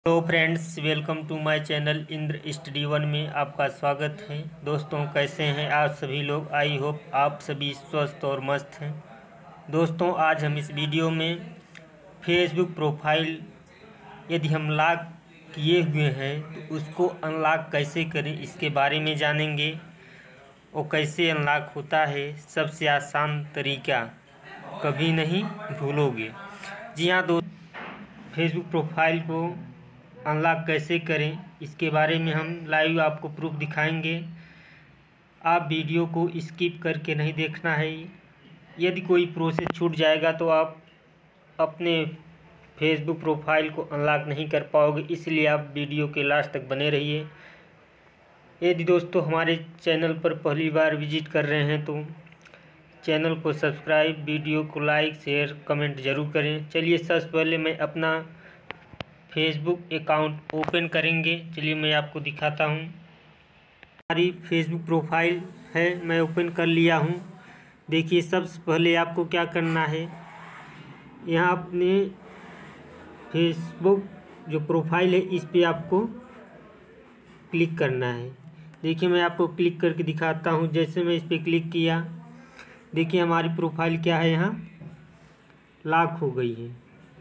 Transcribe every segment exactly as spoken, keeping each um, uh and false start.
Hello friends, welcome to my channel Indra study one में आपका स्वागत है। दोस्तों, कैसे हैं आप सभी लोग? आई होप आप सभी स्वस्थ और मस्त हैं। दोस्तों, आज हम इस वीडियो में फेसबुक प्रोफाइल यदि हम लॉक किए हुए हैं तो उसको अनलॉक कैसे करें, इसके बारे में जानेंगे। और कैसे अनलॉक होता है, सबसे आसान तरीका, कभी नहीं भूलोगे। जी हाँ दोस्तों, फेसबुक प्रोफाइल को अनलॉक कैसे करें, इसके बारे में हम लाइव आपको प्रूफ दिखाएंगे। आप वीडियो को स्किप करके नहीं देखना है। यदि कोई प्रोसेस छूट जाएगा तो आप अपने फेसबुक प्रोफाइल को अनलॉक नहीं कर पाओगे, इसलिए आप वीडियो के लास्ट तक बने रहिए। यदि दोस्तों हमारे चैनल पर पहली बार विजिट कर रहे हैं तो चैनल को सब्सक्राइब, वीडियो को लाइक, शेयर, कमेंट ज़रूर करें। चलिए सबसे पहले मैं अपना फेसबुक अकाउंट ओपन करेंगे। चलिए मैं आपको दिखाता हूँ। हमारी फेसबुक प्रोफाइल है, मैं ओपन कर लिया हूँ। देखिए, सबसे पहले आपको क्या करना है, यहाँ अपने फेसबुक जो प्रोफाइल है इस पे आपको क्लिक करना है। देखिए, मैं आपको क्लिक करके दिखाता हूँ। जैसे मैं इस पर क्लिक किया, देखिए हमारी प्रोफाइल क्या है, यहाँ लॉक हो गई है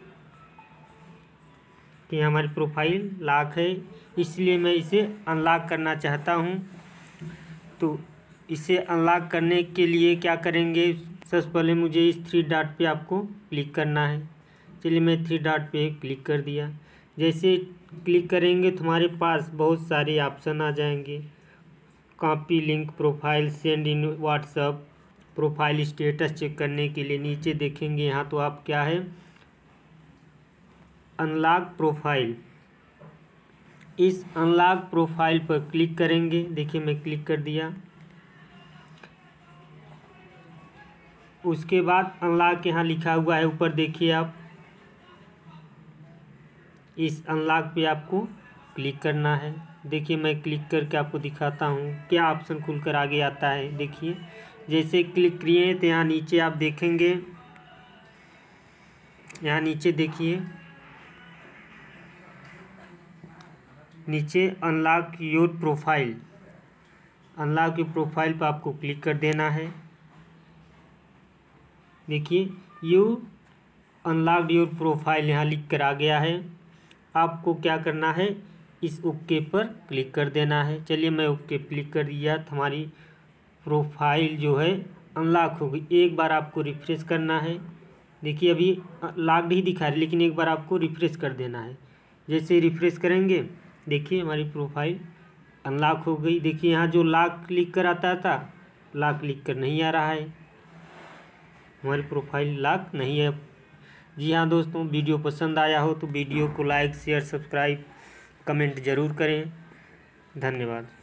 कि हमारी प्रोफाइल लॉक है, इसलिए मैं इसे अनलॉक करना चाहता हूं। तो इसे अनलॉक करने के लिए क्या करेंगे, सबसे पहले मुझे इस थ्री डॉट पे आपको क्लिक करना है। चलिए मैं थ्री डॉट पे क्लिक कर दिया। जैसे क्लिक करेंगे तो हमारे पास बहुत सारे ऑप्शन आ जाएंगे। Copy link profile, send in WhatsApp, profile status check करने के लिए नीचे देखेंगे यहाँ तो आप क्या है, अनलॉक प्रोफाइल। इस अनलॉक प्रोफाइल पर क्लिक करेंगे। देखिए मैं क्लिक कर दिया। उसके बाद अनलॉक यहाँ लिखा हुआ है ऊपर, देखिए आप इस अनलॉक पे आपको क्लिक करना है। देखिए मैं क्लिक करके आपको दिखाता हूँ क्या ऑप्शन खुलकर आगे आता है। देखिए जैसे क्लिक किए तो यहाँ नीचे आप देखेंगे, यहाँ नीचे देखिए, नीचे unlock your profile, unlock your profile पर आपको क्लिक कर देना है। देखिए यू अनलॉक्ड योर प्रोफाइल यहाँ लिख कर आ गया है। आपको क्या करना है, इस ओके पर क्लिक कर देना है। चलिए मैं ओके क्लिक कर दिया तो हमारी प्रोफाइल जो है अनलॉक हो गई। एक बार आपको रिफ्रेश करना है। देखिए अभी लॉक्ड ही दिखा रहा है, लेकिन एक बार आपको रिफ्रेश कर देना है। जैसे रिफ्रेश करेंगे, देखिए हमारी प्रोफाइल अनलॉक हो गई। देखिए यहाँ जो लॉक क्लिक कर आता था, लॉक क्लिक कर नहीं आ रहा है, हमारी प्रोफाइल लॉक नहीं है। जी हाँ दोस्तों, वीडियो पसंद आया हो तो वीडियो को लाइक, शेयर, सब्सक्राइब, कमेंट ज़रूर करें। धन्यवाद।